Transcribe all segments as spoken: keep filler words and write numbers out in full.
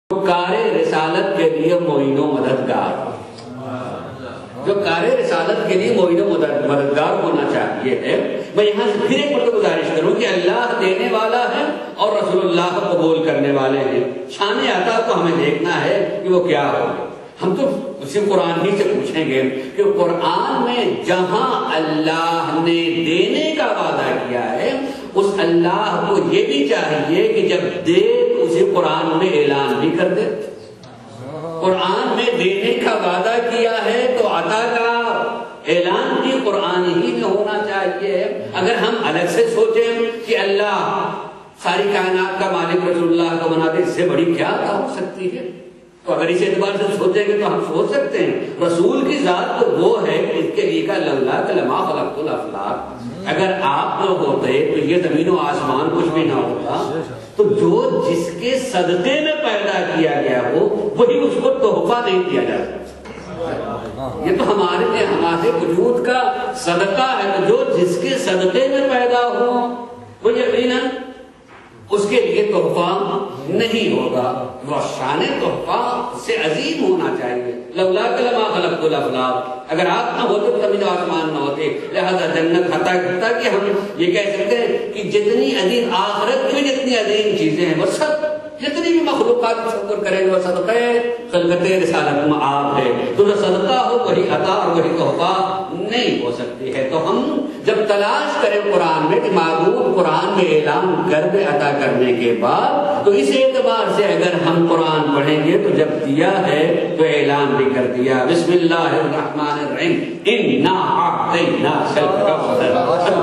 کار رسالت کے لیے معین و مددگار، جو کار رسالت کے لیے معین و مددگار ہونا چاہیے ہے۔ میں یہاں سے پھر ایک مرتبہ گزارش کروں کہ اللہ دینے والا ہے اور رسول اللہ قبول کرنے والے ہیں۔ شان عطا کو ہمیں دیکھنا ہے کہ وہ کیا ہو۔ ہم تو اسی قرآن ہی سے پوچھیں گے کہ قرآن میں جہاں اللہ نے دینے کا وعدہ کیا ہے، اس اللہ کو یہ بھی چاہیے کہ جب دے تو اسے قرآن میں اعلان بھی کر دے۔ قرآن میں دینے کا وعدہ کیا ہے تو عطا کا اعلان بھی قرآن ہی میں ہونا چاہیے۔ اگر ہم الگ سے سوچیں کہ اللہ ساری کائنات کا مالک رسول اللہ کو بنا دے، اس سے بڑی کیا عطا ہو سکتی ہے؟ تو اگر اس اعتبار سے سوچیں گے تو ہم سوچ سکتے ہیں رسول کی ذات تو وہ ہے کہ اس کے لیے کا لولا لما خلقت الافلاق، اگر آپ نہ ہوتے تو یہ زمین و آسمان کچھ بھی نہ ہوتا۔ تو جو جس کے صدقے میں پیدا کیا گیا ہو وہی اس کو تحفہ نہیں دیا جا سکتا۔ یہ تو ہمارے لیے ہمارے وجود کا صدقہ ہے۔ تو جو جس کے صدقے میں پیدا ہو وہ یقیناً اس کے لیے تحفہ نہیں ہوگا۔ وہ شان تحفہ سے عظیم ہونا چاہیے۔ لولا لما خلقت الافلاق، اگر آپ نہ ہوتے تو زمین و آسمان نہ ہوتے۔ لہذا جنت حتیٰ کہ ہم یہ کہہ سکتے ہیں کہ جتنی عظیم آخرت میں جتنی عظیم چیزیں ہیں وہ سب جتنی بھی مخلوقات تصور کریں گے وہ صدقہ خلقت رسالت میں آپ ہے۔ تو جو صدقہ ہو وہی عطا اور وہی تحفہ نہیں ہو سکتی ہے۔ تو ہم جب تلاش کریں قرآن میں کہ معبود قرآن میں اعلان کر دے عطا کرنے کے بعد، تو اس اعتبار سے اگر ہم قرآن پڑھیں گے تو جب دیا ہے تو اعلان بھی کر دیا۔ بسم اللہ الرحمن الرحیم، انا اعطیناک الکوثر۔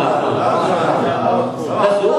رسول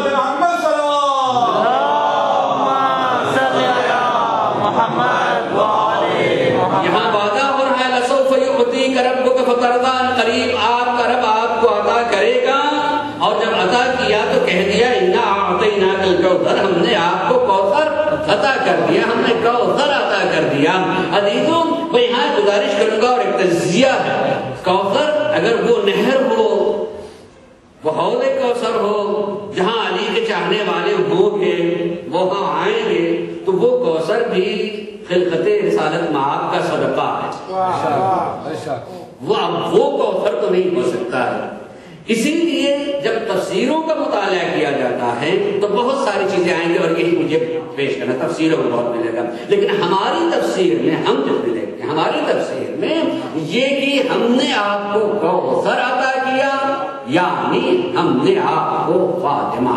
یہاں وعدہ ہو رہا ہے لسوف یعطیک ربک فترضی، قریب آپ کا رب آپ کو عطا کرے گا۔ اور جب عطا کیا تو کہہ دیا انا اعطیناک الکوثر، ہم نے آپ کو کوثر عطا کر دیا، ہم نے کوثر عطا کر دیا۔ عزیزوں میں یہاں گزارش کروں گا اور ایک تجزیہ ہے، کوثر اگر وہ نہر ہو، وہ حوض کوثر ہو جہاں علی کے چاہنے والے ہوں گے وہاں آئیں گے، تو وہ کوثر بھی خلقت رسالت معاب کا صدقہ ہے۔ وہ اب وہ کوثر تو نہیں ہو سکتا ہے۔ اسی لیے جب تفسیروں کا مطالعہ کیا جاتا ہے تو بہت ساری چیزیں آئیں گی اور یہی مجھے پیش کرنا، تفسیروں میں بہت ملے گا، لیکن ہماری تفسیر میں ہم جب ملے گے ہماری تفسیر میں یہ کہ ہم نے آپ کو کوثر عطا کیا، یعنی ہم نے آپ کو فاطمہ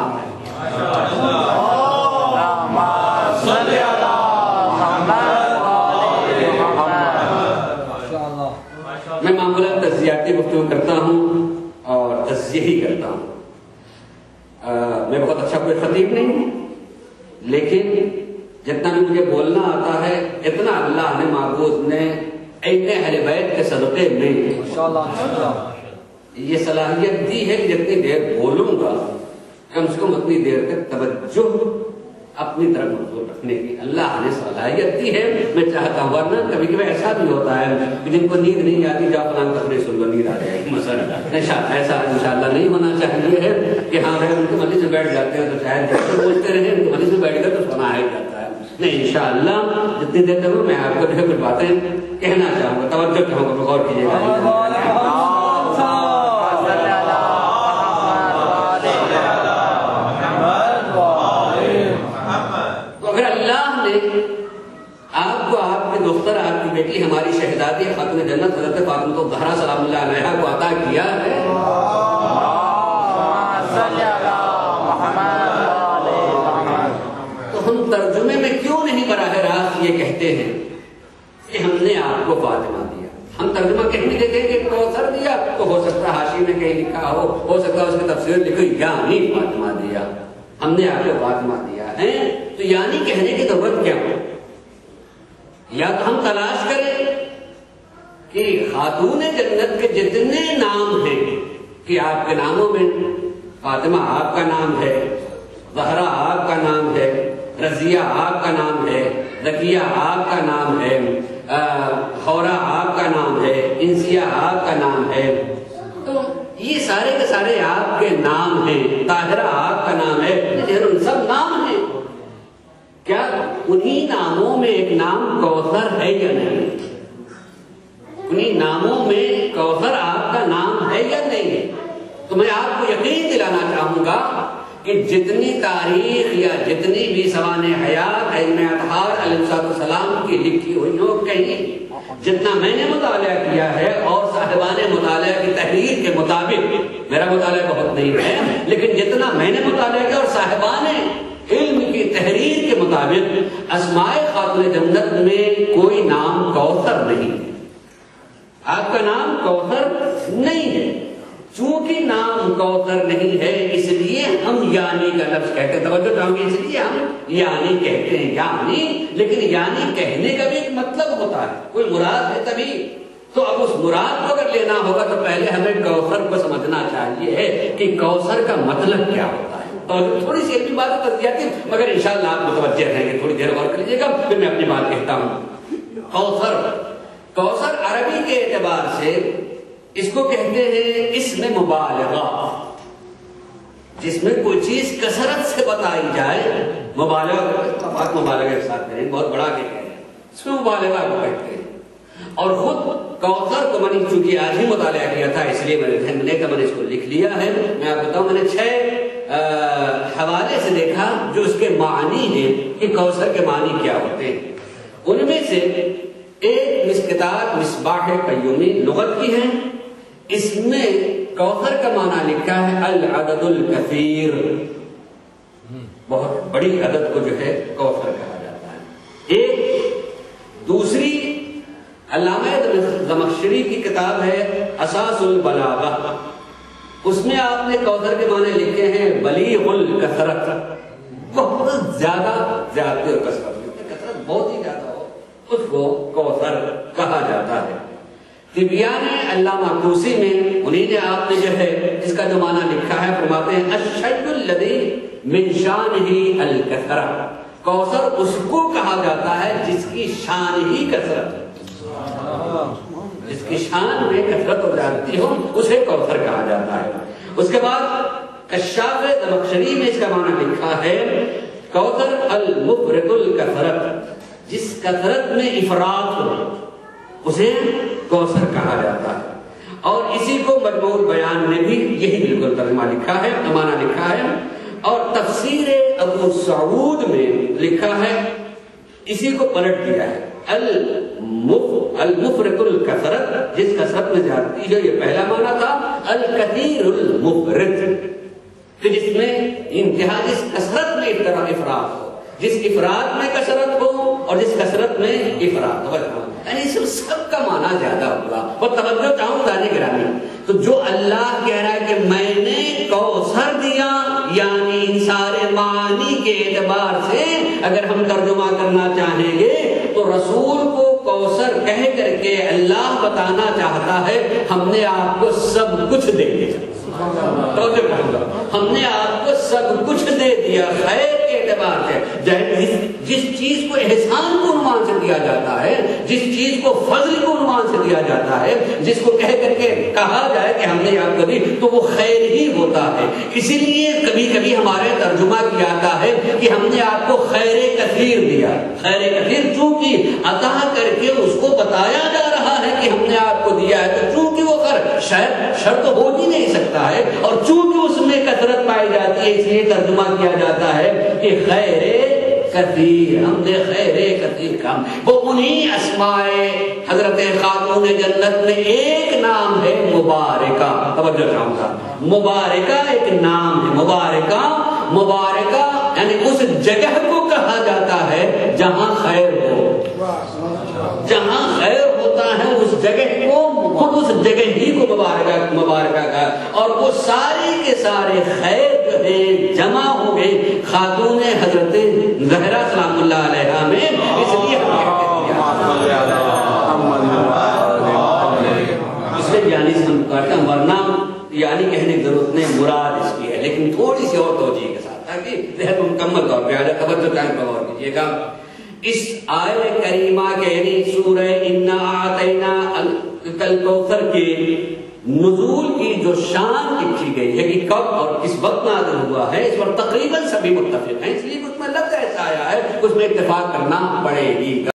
میں معمولاً تجزیاتی گفتگو کرتا ہوں اور تجزیہ ہی کرتا ہوں۔ آ, میں بہت اچھا کوئی خطیب نہیں ہوں، لیکن جتنا بھی مجھے بولنا آتا ہے اتنا اللہ نے معبود نے اہل بیت کے صدقے میں یہ صلاحیت دی ہے کہ جتنی دیر بولوں گا کم سے کم اتنی دیر تک توجہ اپنی طرف منظور رکھنے کی اللہ نے صلاحیت دی ہے۔ میں چاہتا ہوں، ورنہ کبھی کبھی ایسا بھی ہوتا ہے کہ جن کو نیند نہیں آتی جاؤ فلان تقریر سن لو، نیند آ جائے گی مثلا۔ ایسا انشاءاللہ نہیں ہونا چاہیے ہے کہ ہاں اگر ان کے مجلس میں بیٹھ جاتے ہیں تو شاید جب پوچھتے رہے ان کے مجلس میں بیٹھ کر تو سنا ہی جاتا ہے۔ نہیں، انشاءاللہ جتنی دیر تک میں آپ کو کچھ باتیں کہنا چاہوں گا، توجہ چاہوں گا، غور کیجیے گا۔ آپ کو آپ کے دختر، آپ کی بیٹی، ہماری شہزادی خاتون جنت حضرت فاطمہ الزہرا سلام اللہ علیہا کو عطا کیا ہے، تو ہم ترجمے میں کیوں نہیں براہ راست یہ کہتے ہیں کہ ہم نے آپ کو فاطمہ دیا؟ ہم ترجمہ کہیں دیتے ہیں کہ کوثر دیا، تو ہو سکتا ہے حاشی میں کہیں لکھا ہو ہو سکتا ہے اس کی تفسیر لکھو یعنی فاطمہ دیا، ہم نے آپ کو فاطمہ دیا ہے۔ تو یعنی کہنے کی ضرورت کیا ہو؟ یا تو ہم تلاش کریں کہ خاتون جنت کے جتنے نام ہیں کہ آپ کے ناموں میں فاطمہ آپ کا نام ہے، زہرا آپ کا نام ہے، رضیہ آپ کا نام ہے، رقیہ آپ کا نام ہے، حورہ آپ کا نام ہے، انسیہ آپ کا نام ہے، تو یہ سارے کے سارے آپ کے نام ہیں۔ طاہرہ آپ کا نام ہے، یہ سب نام ہیں۔ کیا انہی ناموں ناموں میں ایک نام کوثر ہے یا نہیں؟ انہیں ناموں میں کوثر آپ کا نام ہے یا نہیں؟ تو میں آپ کو یقین دلانا چاہوں گا کہ جتنی تاریخ یا جتنی بھی سوانح حیات ائمہ اطہار علیہ السلام کی لکھی ہوئی ہو، کہیں جتنا میں نے مطالعہ کیا ہے اور صاحبان مطالعہ کی تحریر کے مطابق، میرا مطالعہ بہت نہیں ہے لیکن جتنا میں نے مطالعہ کیا اور صاحبان علم کی تحریر کے مطابق اسماء خاتون جنت میں کوئی نام کوثر نہیں ہے۔ آپ کا نام کوثر نہیں ہے۔ چونکہ نام کوثر نہیں ہے اس لیے ہم یعنی کا لفظ کہتے ہیں، توجہ چاہوں گی، اس لیے ہم یعنی کہتے ہیں، یعنی، لیکن یعنی کہنے کا بھی ایک مطلب ہوتا ہے، کوئی مراد ہے تبھی تو۔ اب اس مراد کو اگر لینا ہوگا تو پہلے ہمیں کوثر کو سمجھنا چاہیے کہ کوثر کا مطلب کیا ہوتا ہے۔ تو تھوڑی سی ایک بھی بات کر دیا تھی مگر انشاءاللہ آپ متوجہ رہیں گے، تھوڑی دیر غور کر لیجیے گا پھر میں اپنی بات کہتا ہوں۔ کوثر کوثر عربی کے اعتبار سے اس کو کہتے ہیں اسم مبالغہ، جس میں کوئی چیز کثرت سے بتائی جائے، مبالغہ بات مبالغہ کے ساتھ کریں، بہت بڑا کہ اس میں مبالغہ کو کہتے ہیں۔ اور خود کوثر کو میں نے چونکہ آج ہی مطالعہ کیا تھا اس لیے میں نے ذہن میں میں نے اس کو لکھ لیا ہے۔ میں آپ بتاؤں میں نے چھ حوالے سے دیکھا جو اس کے معنی ہیں کہ کوثر کے معنی کیا ہوتے ہیں۔ ان میں سے ایک کتاب مصباح قیومی لغت کی ہے، اس میں کوثر کا معنی لکھا ہے العدد الکثیر، بہت بڑی عدد کو جو ہے کوثر کہا جاتا ہے۔ ایک دوسری علامہ زمخشری کی کتاب ہے اساس البلاغہ، اس میں آپ نے کوثر کے معنی لکھے ہیں بلیغ الکثرت، بہت زیادہ زیادہ کثرت، کثرت بہت ہی زیادہ ہو اس کو کوثر کہا جاتا ہے۔ طبیان علامہ طوسی میں انہیں نے آپ نے جو ہے اس کا جو معنی لکھا ہے فرماتے ہیں الشیء الذی من شانہ الکثرہ، کوثر اس کو کہا جاتا ہے جس کی شان ہی کثرت ہے، جس کی شان میں کثرت ہو جاتی ہو اسے کوثر کہا جاتا ہے۔ اس کے بعد کشاف زمخشری میں اس کا معنی لکھا ہے کوثر المفرط الکثرت، جس کثرت میں افراط ہو اسے کوثر کہا جاتا ہے۔ اور اسی کو مجموع البیان نے بھی یہی بالکل ترجمہ لکھا ہے، معنی لکھا ہے۔ اور تفسیر ابو سعود میں لکھا ہے، اسی کو پلٹ دیا ہے المفرط الکثرت، جس کثرت میں زیادتی ہے، یہ پہلا معنی تھا الکثیر المفرط، کہ جس میں انتہا، جس کثرت میں افراط ہو، جس افراد میں کثرت ہو اور جس کثرت میں افراد ہو، یعنی سب سب کا معنی زیادہ ہوگا۔ اور توجہ چاہوں دانے گرامی، تو جو اللہ کہہ رہا ہے کہ میں نے کوثر دیا، یعنی ان سارے معنی کے اعتبار سے اگر ہم ترجمہ کرنا چاہیں گے تو رسول کو کوثر کہہ کر کے اللہ بتانا چاہتا ہے ہم نے آپ کو سب کچھ دے دیا، ہم نے آپ کو سب کچھ دے دیا خیر کے اعتبار سے۔ جس چیز کو احسان کو عنوان سے دیا جاتا ہے، جس چیز کو فضل کو عنوان سے دیا جاتا ہے، جس کو کہہ کر کے کہا جائے کہ ہم نے آپ کو دی تو وہ خیر ہی ہوتا ہے۔ اسی لیے کبھی کبھی ہمارے ترجمہ کیا جاتا ہے کہ ہم نے آپ کو خیر کثیر دیا، خیر کثیر چونکہ عطا کر کے اس کو بتایا جا رہا ہے کہ ہم نے آپ کو دیا ہے، تو چونکہ وہ خیر شاید شرط ہو ہی نہیں سکتا ہے، اور چونکہ اس میں کثرت پائی جاتی ہے اس لیے ترجمہ کیا جاتا ہے کہ خیر کثیر، ہم نے خیر کثیر کام۔ وہ انہی اسماء حضرت خاتون جنت میں ایک نام ہے مبارکہ، توجہ چاہوں گا، مبارکہ ایک نام ہے، مبارکہ مبارکہ یعنی اس جگہ کو کہا جاتا ہے جہاں خیر ہو، جہاں خیر ہوتا ہے اس جگہ کو خود اس جگہ ہی کو مبارکہ مبارکہ کا، اور وہ سارے کے سارے خیر جو ہے جمع ہو گئے خاتون حضرت زہرا سلام اللہ علیہا میں، اس لیے ہم کہتے ہیں اس سے یعنی سے ہم کہتے ہیں، ورنہ یعنی کہنے کی ضرورت نہیں، مراد اس کی ہے لیکن تھوڑی سی اور توجہ کے ساتھ تاکہ ذہن مکمل طور پہ آ جائے۔ توجہ ٹائم پر غور کیجیے گا، اس آیت کریمہ کے یعنی سورہ انا اعطینا الکوثر کے نزول کی جو شان لکھی گئی ہے کہ کب اور کس وقت نازل ہوا ہے، اس پر تقریباً سبھی متفق ہیں، اس لیے اس میں لفظ ایسا آیا ہے اس میں اتفاق کرنا پڑے گی۔